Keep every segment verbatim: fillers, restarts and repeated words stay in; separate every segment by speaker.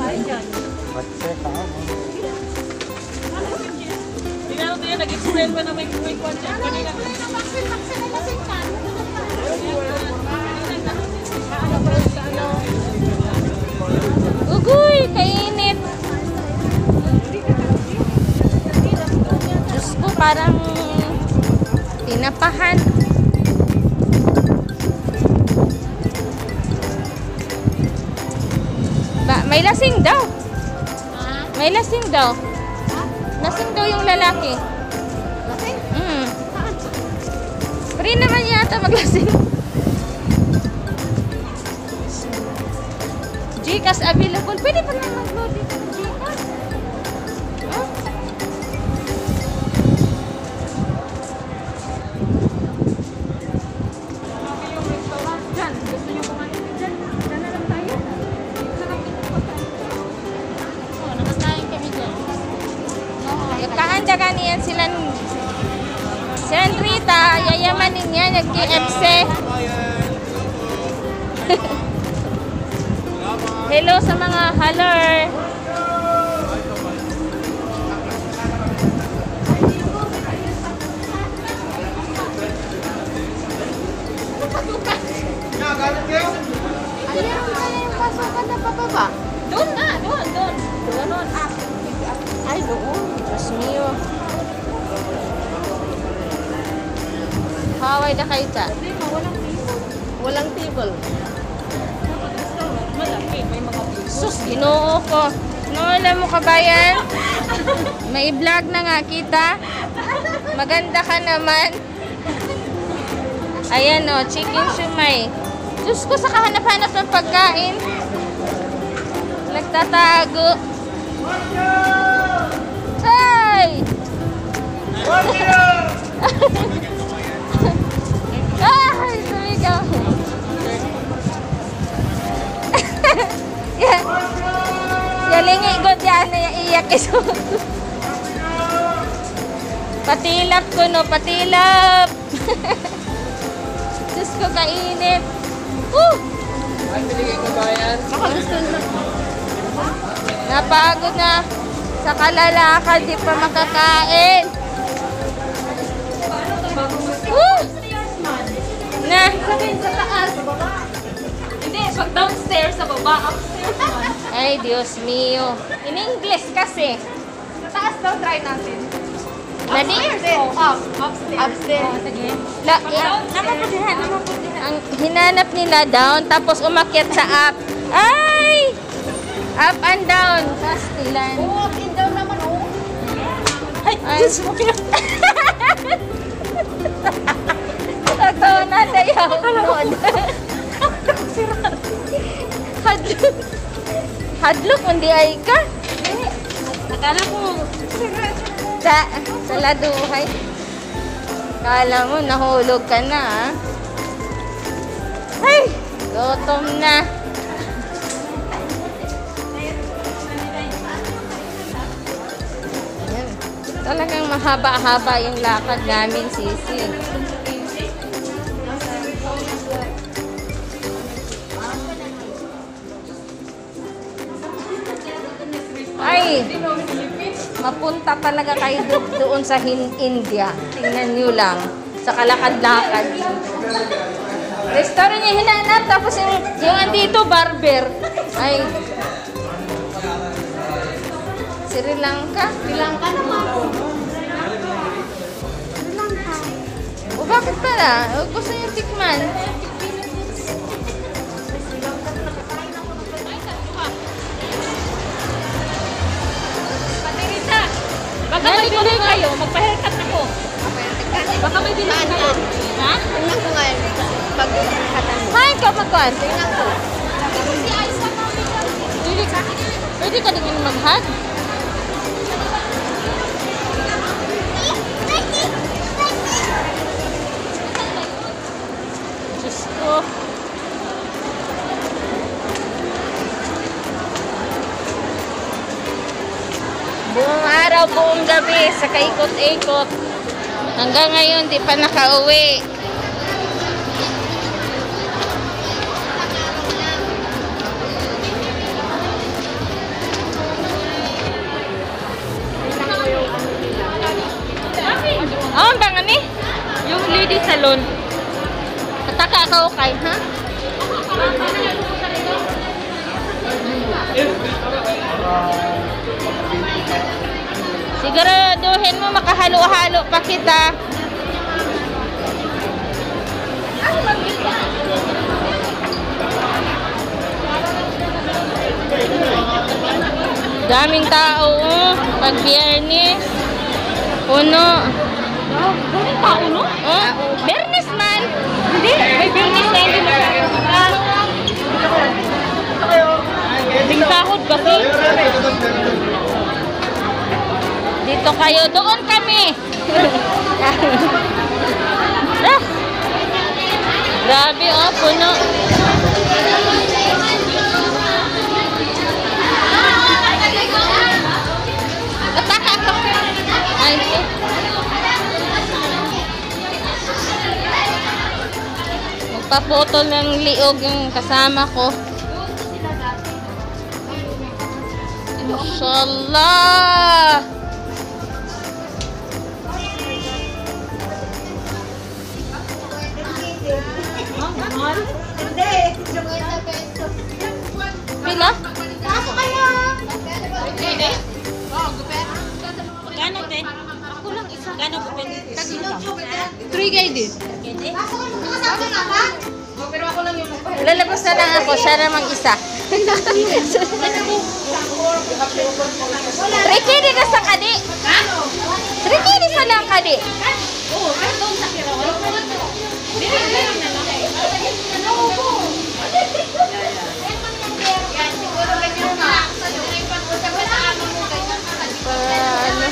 Speaker 1: Tingnan mo yan, nag-explain pa na may kwan dyan. Kanina.
Speaker 2: Ugoy, kainit. Diyos ko, parang tinapahan. Ba, may lasing daw. May lasing daw. Lasing daw yung lalaki.
Speaker 3: Lasing?
Speaker 2: Mm. Free naman yata maglasing. Gcash available. Pwede pa naman mag-load dito ng Gcash. Huh?
Speaker 1: Dyan, gusto nyo kumain dyan. Dyan na lang tayo.
Speaker 2: Oo, nakakain kami dyan. Yung kahanda kaniyan sila si Rita, yayamanin niya, nag-K F C. Hello sa mga haller.
Speaker 3: Ayaw na yung pasukan na pababa.
Speaker 1: Doon na, doon, doon. Doon, doon. Ah,
Speaker 3: Ay, doon.
Speaker 2: Diyos mio. Haway na kayo ta.
Speaker 1: hindi mo, walang table.
Speaker 3: Walang table.
Speaker 1: Dapat restaurant, malaki, may mga table.
Speaker 2: Sus, ginoo ko. No, alam mo kabayan? May vlog na nga kita. Maganda ka naman. Ayan o, chicken shumai. Diyos ko, sa kahanap-hanap ng pagkain. Nagtatago. Hey! Ay, sumigaw. Yan. Yalingi god yan na iyak iso. Patilap ko no, patilap. Diyos ko, kainit. Woo!
Speaker 3: Ay, pinigay ko ba yan? Baka gusto nila.
Speaker 2: Napagod na sa kalalakad, di pa makakain. Woo! Na.
Speaker 1: Sa taas. Hindi, pag downstairs sa baba, upstairs man.
Speaker 2: Ay, Diyos mio. In English kasi.
Speaker 1: Sa taas daw, try natin.
Speaker 2: Nadi?
Speaker 1: Oh, up. Upstairs.
Speaker 3: Upstairs.
Speaker 1: Oh, sige.
Speaker 2: La,
Speaker 1: Namaputihan, namaputihan.
Speaker 2: ang hinanap nila down, tapos umakyat sa up. Ay! Up and down. Pastilan.
Speaker 3: Oo, up and down naman, oh.
Speaker 2: Ay, Diyos mo yun. Totoo na tayo. Hadlok. Hadlok, hindi ay ka.
Speaker 1: Akala ko,
Speaker 2: Sa, sa laduhay. Kala mo, nahulog ka na, ah. Ay, gutom na. Ayan. Talagang mahaba-haba yung lakad namin, Sisi. Ay, mapunta talaga kayo do- doon sa Hin- India. Tingnan nyo lang. Sa kalakad-lakad. Restaurant niya hinanap. Tapos yung, yung andito, barber. Ay. Sri Lanka.
Speaker 3: Sri Lanka naman.
Speaker 2: O bakit pala? O, gusto niyo tikman.
Speaker 1: Patirita. Baka may bili kayo, magpa-haircut ako. Baka may bili kayo. Ha?
Speaker 3: Tingnan ko nga yan. Pag-katan mo.
Speaker 2: Kain ka magkuhan.
Speaker 3: Tingnan ko.
Speaker 1: Si Aisa mami ka.
Speaker 2: Pwede ka. Pwede ka din mag-hug. Diyos ko. Buong araw, buong gabi, sa kaikot-ikot. Hanggang ngayon, di pa nakauwi. karon. Pataka ka o kay, ha? Siguraduhin mo makahalo-halo pa kita. Daming tao, oh. Pag Biyernes. Puno.
Speaker 1: Daming tao, no?
Speaker 2: Oh, Biyernes man.
Speaker 1: Hindi, may Biyernes na hindi masyadong. Ding sahod kasi.
Speaker 2: Dito kayo, doon kami. Ah. Grabe, oh, puno. Pataka ako. Ay, ito. Magpa-photo ng liog yung kasama ko. Inshallah. Pila?
Speaker 3: Ako kaya.
Speaker 1: Gano, te? Ako lang isa. Gano po pwede?
Speaker 3: Three guy din. Pero ako lang yung magpahal.
Speaker 2: Lalabas na lang ako. Siya namang isa. Trikidi na sa kadi. Trikidi sa lang kadi.
Speaker 1: Oo, kahit doon sa Kirawan. Bili-bili na lang.
Speaker 2: Ano?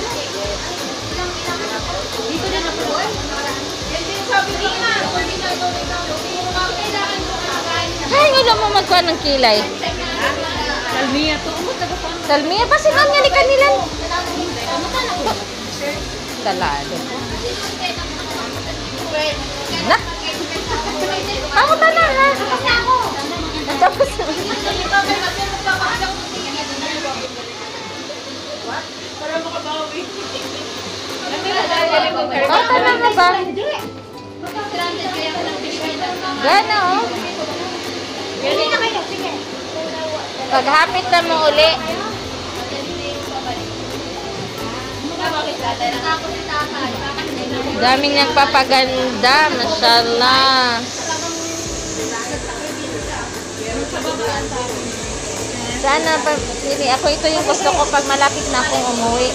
Speaker 1: Dito din ako.
Speaker 2: Ay, wala mo magkuha ng kilay.
Speaker 1: Salmiya to. Umot na ba pa?
Speaker 2: Salmiya pa sinan nga ni kanila. Dalado. Na. Ako ta na ha. Tapos.
Speaker 1: Para makabawi.
Speaker 2: Oh, tama na ba? Gana oh. Paghapit na mo uli. Daming nagpapaganda, mashallah. Sana pa, hindi, ako ito yung gusto ko pag malapit na akong umuwi.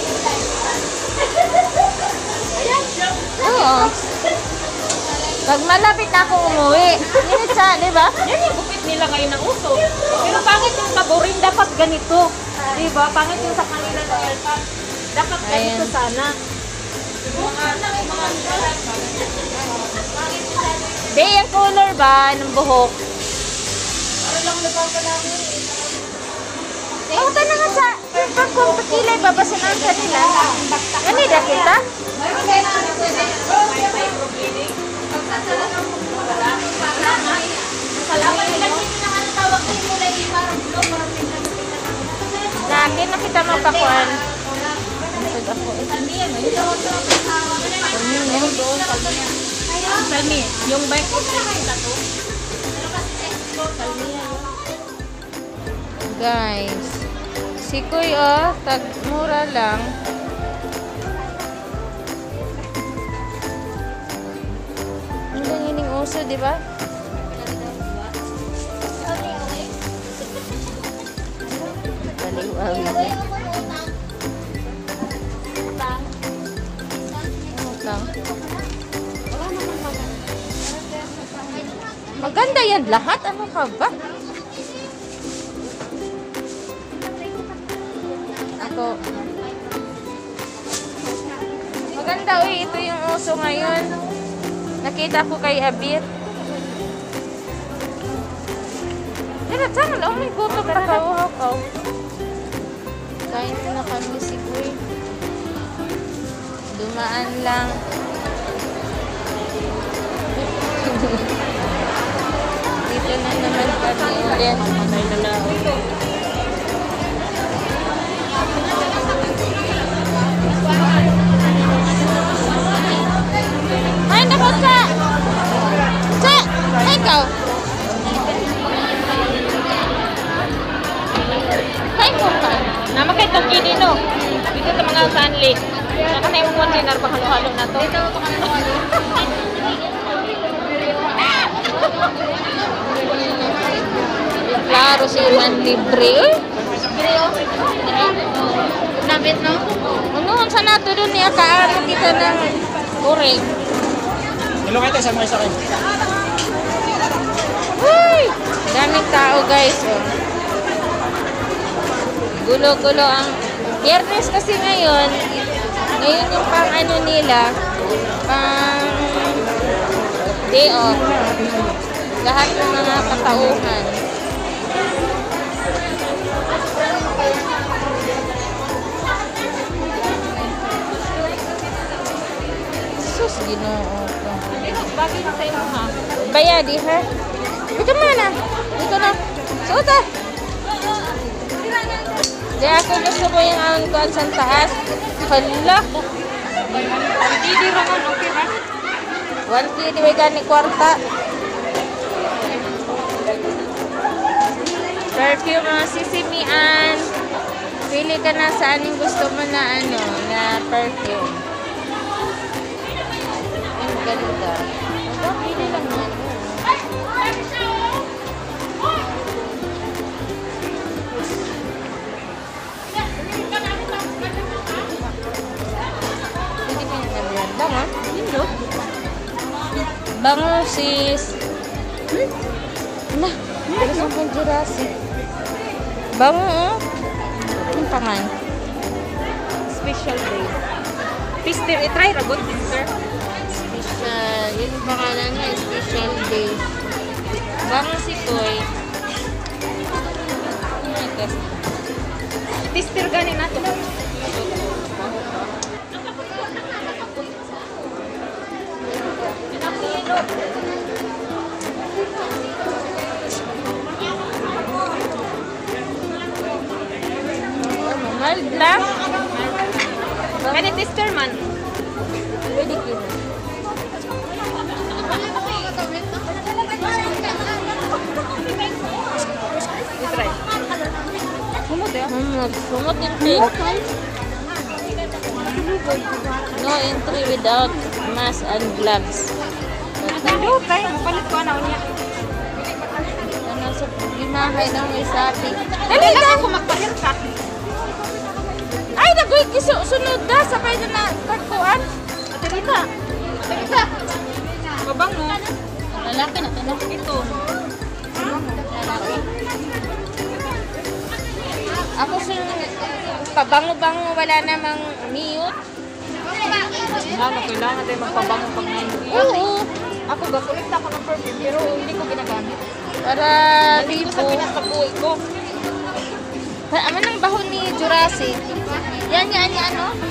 Speaker 2: Oo. Pag malapit na akong umuwi. Yun siya, di ba?
Speaker 1: Yan yung gupit nila ngayon ng uso. Pero pangit yung taborin, dapat ganito. Di ba? Pangit yung sa kanila sa airpad. Dapat ganito
Speaker 2: Ayan.
Speaker 1: sana.
Speaker 2: Di, yung color ba ng buhok? Oo, oh, na nga sa pag kung pakilay ba ba sinang kanila? Ano na kita? Lagi na kita mapakuan. Masag ako.
Speaker 1: Salmi, yung bike.
Speaker 2: Guys, si Kuy oh, tag mura lang. Ang ganyan yung uso, di ba? Baliw-awi. Ano lang? Maganda yan lahat. Ano ka ba? Ako. Maganda, uy. Ito yung uso ngayon. Nakita ko kay Abir. Tira, tama lang. May gutom na kauhaw-kaw. Kain na kami si Kuy. Dumaan lang. Dito na naman kami ulit. Ay, naku sa!
Speaker 1: na Stanley. Saka na yung container pang halo-halo na to. Dito pa kami halo.
Speaker 2: Klaro si man libre.
Speaker 3: Nabit, no?
Speaker 2: Ano, sa nato doon niya kaano kita ng orange.
Speaker 4: Hello kayo tayo sa mga isa kayo.
Speaker 2: Uy! Daming tao guys. Oh. Gulo-gulo ang Biyernes kasi ngayon. Ngayon yung pang ano nila. Pang day off. Lahat ng mga katauhan. Sus, ginoo ko.
Speaker 1: Bagay na sa imo ha.
Speaker 2: Bayadi ha? Ito mana? Ito na. Suot ah. Di ako gusto ko yung aon ko sa taas. Hala.
Speaker 1: Hindi ramon okay ra.
Speaker 2: one K di ba gani kwarta? Perfume mga sisimian. Pili ka na sa anong gusto mo na ano, na perfume. Ang ganda. Aba, pili lang yan. Pwede ka yung nabiyan. Bango? Hindi. Bango sis. Nah, gusto kong Jurassic. Bango oh. Ang pangan.
Speaker 1: Special day. Pister, i-try ra good pister.
Speaker 2: Special. Yun yung pangalan niya, special day. Bango si Toy. Ay, guys.
Speaker 1: Pister gani nato.
Speaker 2: Mild lang.
Speaker 1: Gani pister man.
Speaker 2: Pwede kino.
Speaker 1: I-try. Humot eh.
Speaker 2: Humot. Humot yung pink. No entry without mask and gloves.
Speaker 1: Hello, try. Mapalit ko na unya.
Speaker 2: Ano sa limahay ng may sapi.
Speaker 1: Dali na ako magpa-haircut.
Speaker 2: Ay, nagoy kiso. Sunod na. Sabay na na kartuan.
Speaker 1: Dito. Dito. Babang mo.
Speaker 2: Lalaki na ito.
Speaker 1: Ito.
Speaker 2: Ako sunod. Pabango-bango. Wala namang mute.
Speaker 1: Ano, kailangan tayo magpabango pag ngayon.
Speaker 2: Oo.
Speaker 1: Ako, gakulit ako ng perfume, pero hindi ko ginagamit.
Speaker 2: Para
Speaker 1: Hindi ko
Speaker 2: lipo.
Speaker 1: sa pinasabuhay ko.
Speaker 2: Aman ang baho ni Jurassic. Yan, yan, yan, ano?